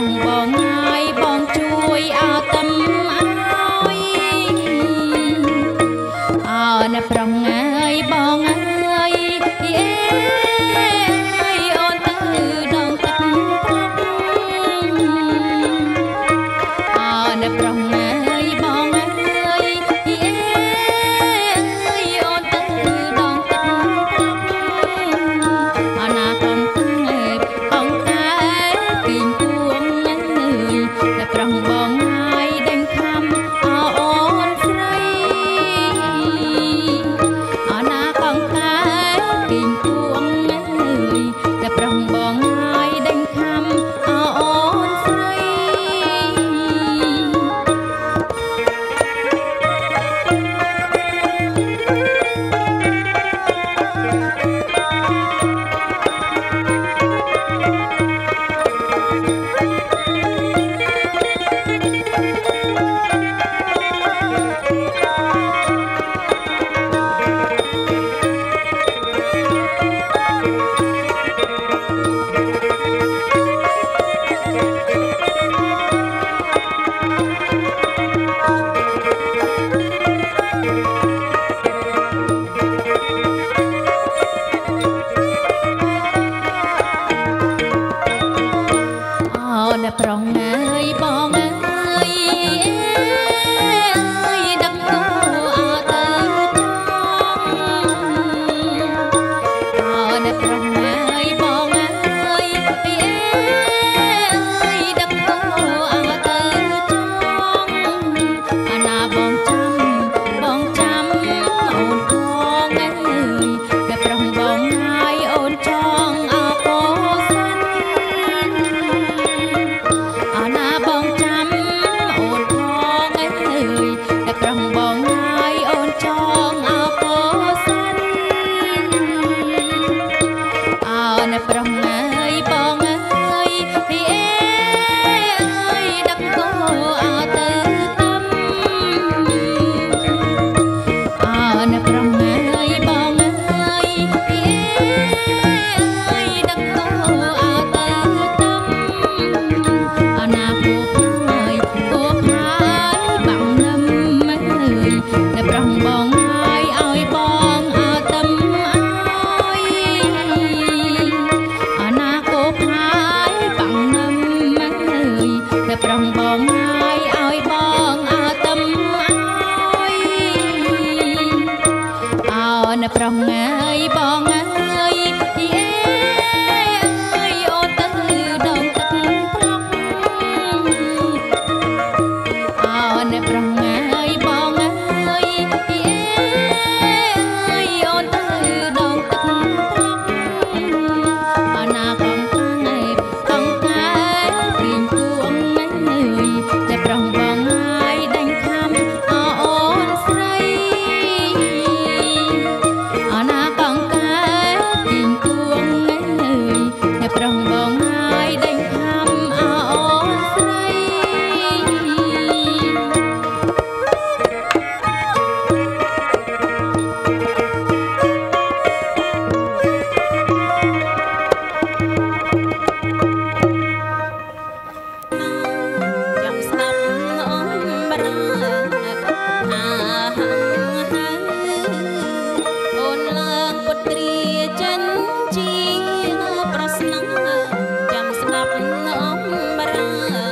ប្រងបងហើយបងជួយអើតំឲ្យអើអ្នកប្រងហើយបងហើយអូនទៅដងទឹកអើអ្នកប្រងហើយបងហើយអូនទៅដងទឹកអណាកងតែកងតែពីងពួងអ្នកប្រងបងហើយដេញខំអូនស្រីអណាកងតែពីងពួងអ្នកប្រងបងហើយដេញខំអូនស្រីអ្នកប្រងហើយបងហើយដឹកទៅអើទៅអ្នកប្រងហើយបងហើយដឹកទៅអើទៅអាណាបងចាំអូនផងអ្នកប្រងបងហើយអូនចងអើពោសិនអណាបងចាំអូនផងតែប្រងបងហើយអូនចងអើពោសិនអណាប្រងហើយបងហើយដឹកទៅអើទៅតំអណាប្រងហើយបងហើយដឹកទៅអើទៅតំអណាពោហើយបាំងនឹមតែប្រងបងហើយឲ្យបងអើតំឲ្យអណាគោហើយបាំងនឹមតែប្រងបងហើយឲ្យបងអើតំឲ្យអើណាប្រងហើយបងហើយអូនទៅដងទឹកត្រង់អើអ្នកប្រងហើយបងហើយអូនទៅដងទឹកត្រង់អណាកងតែពីងពួងតែប្រងបងហើយដេញខំអូនស្រីអណាកងតែពីងពួងតែប្រងបងហើយដេញខំអូនស្រីចាំស្ដាប់អមរាអូនឡើងពុទ្រាចិនជាប្រស្នងចាំស្ដាប់អមរា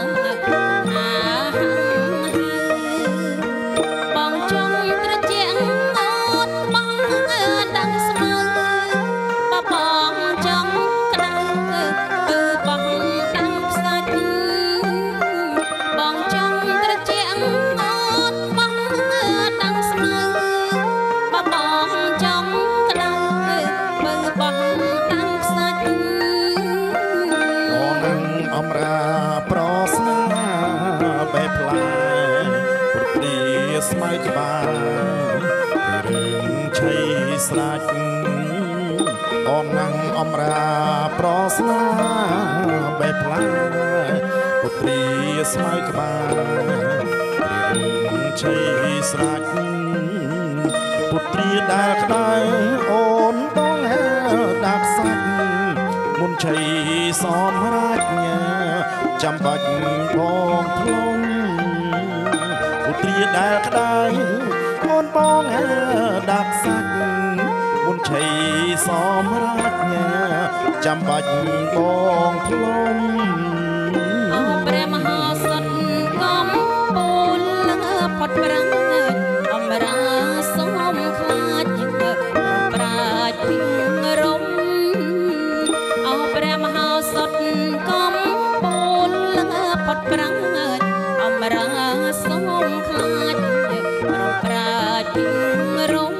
បងចង់ត្រជាក់អូនបងដឹងស្មើបងចង់ក្តៅគឺបងដឹងផ្សាច់បងចង់ត្រជាក់អូនបងដឹងស្មើបងចង់ក្តៅគឺបងដឹងផ្សាច់អូននឹងអំរាប្រស្នាបែបផ្លែពុទ្រាស្មៅច្បាស់រឿងឆៃស្រាច់អូននឹងអំរាប្រស្នាបែបផ្លែពុទ្រាស្មៅច្បាស់រឿងឆៃស្រាច់ពុទ្រាដែលក្តៅអូនបងដាក់សាច់មុនឆៃសមរាជចាំបាច់បងភ្លុំឧទ្រាដែលក្តៅអូនបងដាក់សាច់មុនឆៃសមរាជចាំបាច់បងភ្លុំអូព្រះមហាសត្វកំពូលផុតប្រាំងអំរាសូមខ្លាចប្រាជ្ញពីរំអូព្រះមហាសត្វកំពូលផុតប្រាំងអំរាសូមខ្លាចប្រាជ្ញពីរំ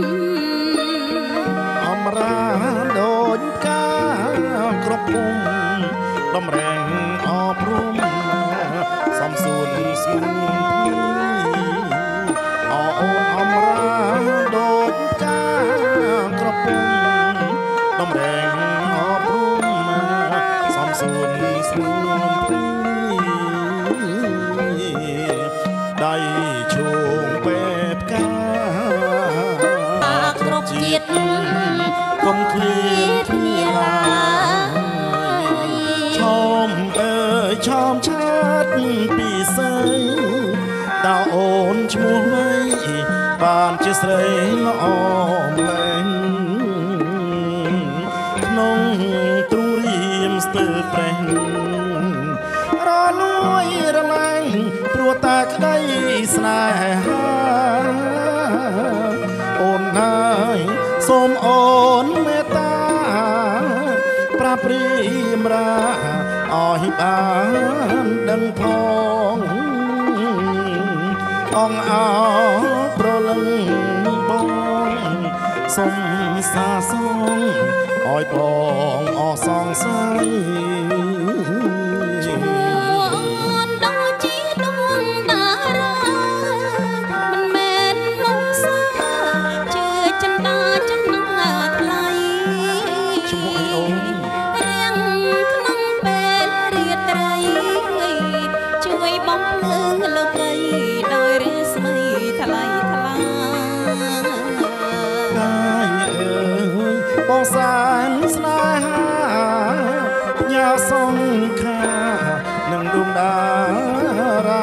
អំរាដូចកាគ្រប់ពុំដំរែងអប់រំសំសួនស្ងួនអូអំរាដូចកាគ្រប់ពុំដំរែងអប់រំសំសួនស្ងួនដៃជូងពេបកាគ្រប់ជាតិកុំឃ្លានគ្នាឡើយឈមអើយឈមឆាតពីស្រីតើអូនឈ្មោះអ្វីបានជាស្រីល្អម្លែងក្នុងទ្រូងរៀមស្ទើរប្រេះរលួយរលែងព្រោះតែក្តីស្នេហាអូនហើយសូមអូនមេត្តាប្រាប់ព្រាមរាឲ្យបានដឹងផងអងអោប្រលឹងបងសូមសាសងឲ្យបងអសងស័យបងសានស្នេហាញ៉ាសងខានឹងដួងដារា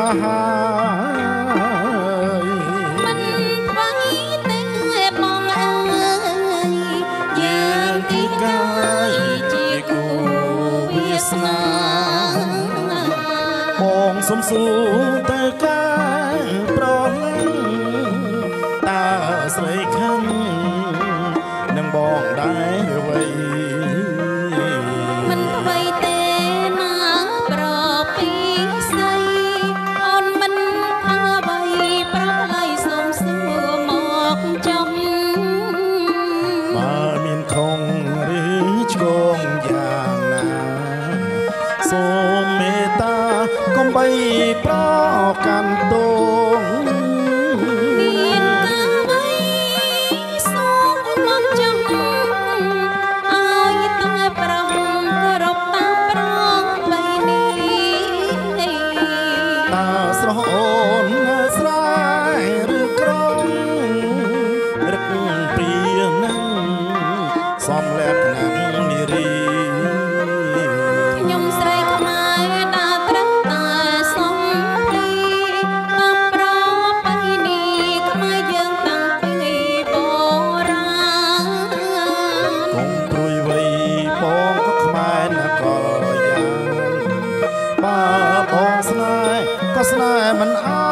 មិនថ្វាយទេបងអើយយើងទីកាយជាគូវាសនាបងសុំសួរទៅកាយប្រលឹងតើស្រីខឹងនឹងបងដែរអ្វីមិនអ្វីទេណាប្រពីស្រីអូនមិនអ្វីប្រថ្លៃសូមសួរមកចំបើមានខំឬឆ្កងយ៉ាងណាសូមមេត្តាកុំបីប្រកាន់ទងសំលែកណាំនារីខ្ញុំស្រីខ្មែរដើរត្រឹមតែសំពីតាមប្រពៃណីខ្មែរយើងតាំងពីបុរាណកុំព្រួយវ័យបងក៏ខ្មែរណាក៏យ៉ាងបើបងស្នេហ៍ក៏ស្នេហ៍មិនអើ